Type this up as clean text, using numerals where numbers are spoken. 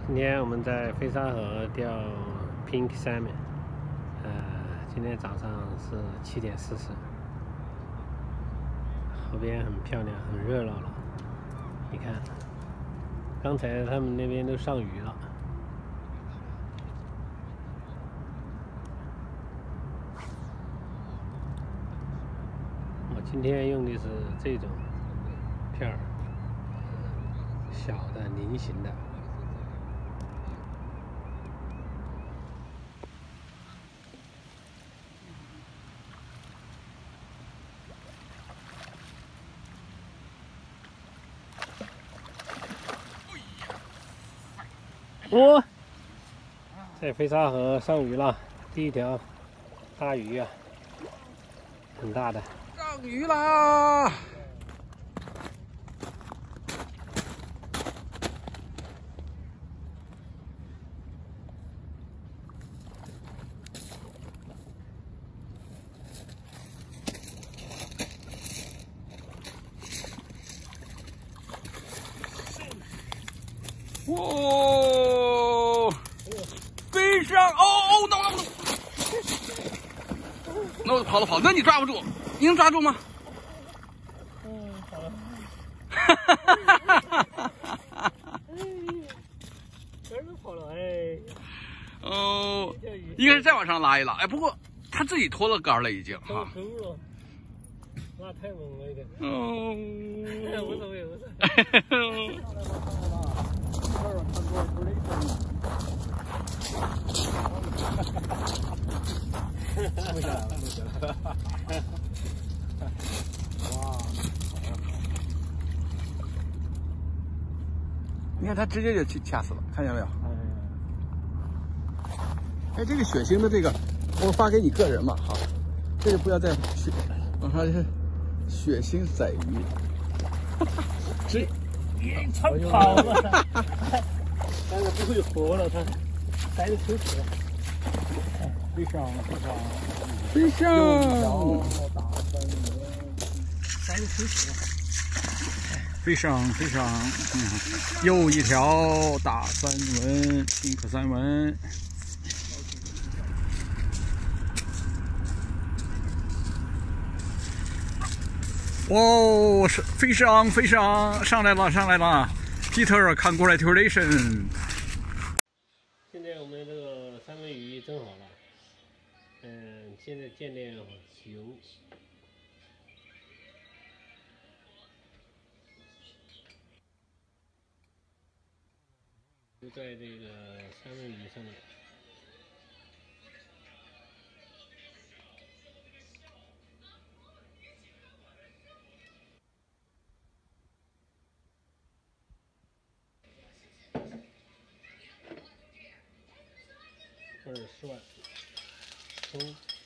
今天我们在飞沙河钓 Pink Salmon， 今天早上是7点40，河边很漂亮，很热闹了。你看，刚才他们那边都上鱼了。我今天用的是这种片儿，小的菱形的。 哦，在飞沙河上鱼了，第一条大鱼啊，很大的。 上鱼啦！哦，飞上哦 no， 跑，那你抓不住，你能抓住吗？ 好了。 哈哈哈哈哈哈！ 都跑了哎。 哦，应该是再往上拉一拉，哎，不过他自己脱了杆了已经哈。 那太猛了一点。 哦， 无所谓，无所谓。不下来了，不下来了。哇！ 你看他直接就去掐死了，看见没有？哎，这个血腥的这个，我发给你个人嘛，好，这个不要再血，我说是血腥仔鱼，这它跑了，但是不会活了，它待着抽死了。飞上， 飞上， 待着抽死了。 飞上，又一条大三文，金克三文。哦，是飞上，上来了 ，Peter congratulations。 现在我们这个三文鱼蒸好了，现在见点油，就在这个三文鱼上面。2蒜、葱。